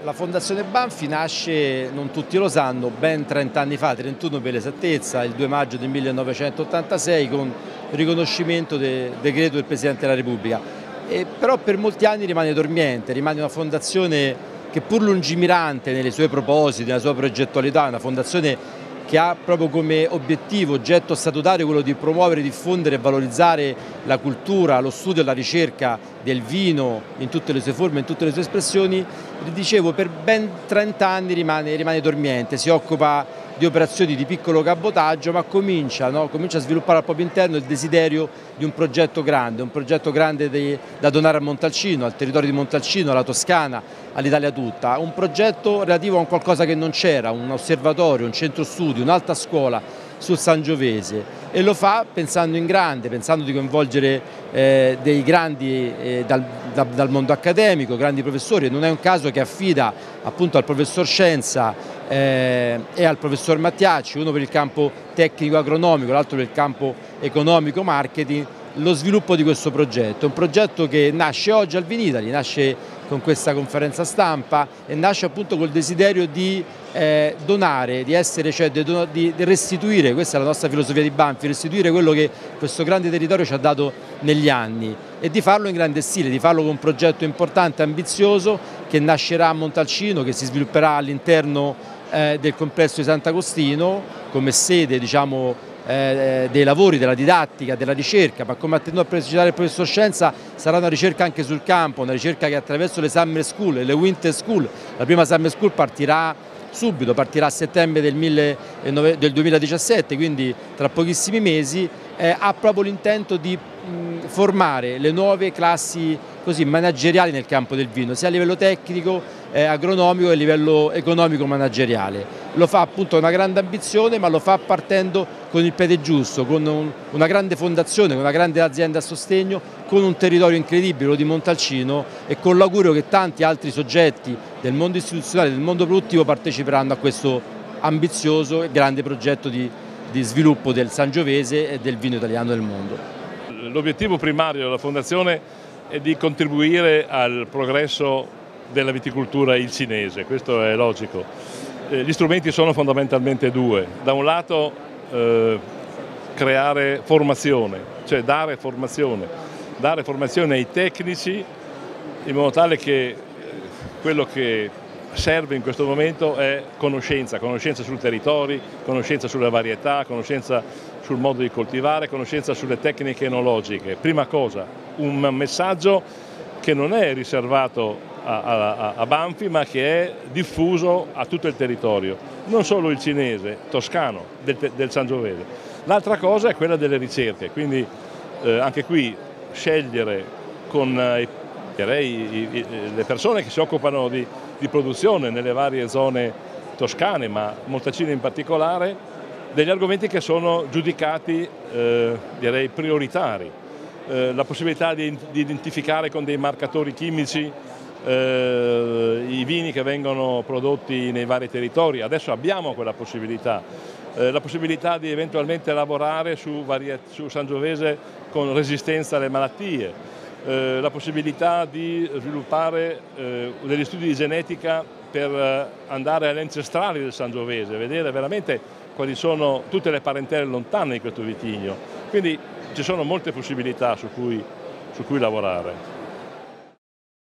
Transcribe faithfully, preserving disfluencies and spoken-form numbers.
la Fondazione Banfi nasce, non tutti lo sanno, ben trenta anni fa, trentuno per l'esattezza, il due maggio del millenovecentottantasei, con riconoscimento del decreto del Presidente della Repubblica. E però per molti anni rimane dormiente, rimane una fondazione che pur lungimirante nei suoi propositi, nella sua progettualità, è una fondazione che ha proprio come obiettivo, oggetto statutario, quello di promuovere, diffondere e valorizzare la cultura, lo studio e la ricerca del vino in tutte le sue forme, in tutte le sue espressioni. Dicevo, per ben trenta anni rimane, rimane dormiente, si occupa di operazioni di piccolo cabotaggio, ma comincia, no? comincia a sviluppare al proprio interno il desiderio di un progetto grande, un progetto grande di, da donare a Montalcino, al territorio di Montalcino, alla Toscana, all'Italia tutta, un progetto relativo a un qualcosa che non c'era, un osservatorio, un centro studi, un'alta scuola sul Sangiovese, e lo fa pensando in grande, pensando di coinvolgere eh, dei grandi eh, dal, da, dal mondo accademico, grandi professori. Non è un caso che affida appunto al professor Scienza eh, e al professor Mattiacci, uno per il campo tecnico agronomico, l'altro per il campo economico marketing, lo sviluppo di questo progetto. Un progetto che nasce oggi al Vinitaly, nasce con questa conferenza stampa e nasce appunto col desiderio di eh, donare, di essere, cioè di, di restituire, questa è la nostra filosofia di Banfi, restituire quello che questo grande territorio ci ha dato negli anni, e di farlo in grande stile, di farlo con un progetto importante, ambizioso, che nascerà a Montalcino, che si svilupperà all'interno eh, del complesso di Sant'Agostino come sede, diciamo, Eh, dei lavori, della didattica, della ricerca, ma come ha tenuto a precisare il professor Scienza, sarà una ricerca anche sul campo, una ricerca che attraverso le summer school e le winter school, la prima summer school partirà subito, partirà a settembre del, del duemiladiciassette, quindi tra pochissimi mesi, eh, ha proprio l'intento di mh, formare le nuove classi così manageriali nel campo del vino, sia a livello tecnico, eh, agronomico e a livello economico manageriale. Lo fa appunto una grande ambizione, ma lo fa partendo con il piede giusto, con un, una grande fondazione, con una grande azienda a sostegno, con un territorio incredibile, lo di Montalcino, e con l'augurio che tanti altri soggetti del mondo istituzionale, del mondo produttivo parteciperanno a questo ambizioso e grande progetto di, di sviluppo del Sangiovese e del vino italiano nel mondo. L'obiettivo primario della Fondazione è di contribuire al progresso della viticoltura ilcinese, questo è logico. Gli strumenti sono fondamentalmente due: da un lato eh, creare formazione, cioè dare formazione, dare formazione ai tecnici in modo tale che quello che serve in questo momento è conoscenza, conoscenza sui territori, conoscenza sulle varietà, conoscenza sul modo di coltivare, conoscenza sulle tecniche enologiche. Prima cosa, un messaggio che non è riservato A, a, a Banfi, ma che è diffuso a tutto il territorio, non solo il cinese, toscano, del, del Sangiovese. L'altra cosa è quella delle ricerche, quindi eh, anche qui scegliere con eh, direi, i, i, le persone che si occupano di, di produzione nelle varie zone toscane, ma Montalcino in particolare, degli argomenti che sono giudicati eh, direi prioritari. Eh, la possibilità di, di identificare con dei marcatori chimici Eh, i vini che vengono prodotti nei vari territori. Adesso abbiamo quella possibilità, eh, la possibilità di eventualmente lavorare su, su Sangiovese con resistenza alle malattie, eh, la possibilità di sviluppare eh, degli studi di genetica per andare agli ancestrali del Sangiovese, vedere veramente quali sono tutte le parentele lontane di questo vitigno. Quindi ci sono molte possibilità su cui, su cui lavorare.